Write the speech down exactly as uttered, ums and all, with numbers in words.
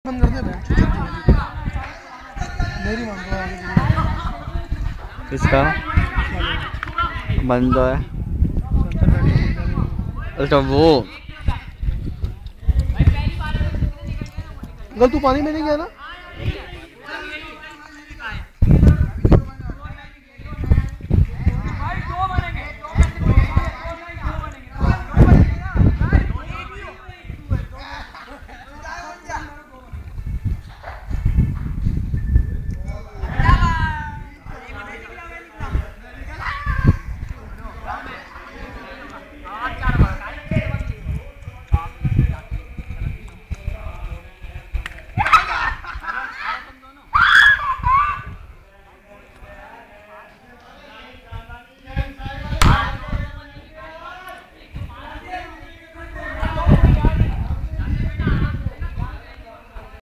बंद कर दे मेरी मान दो आगे। किसका बंद है? अच्छा वो गल तू पानी में नहीं गया ना?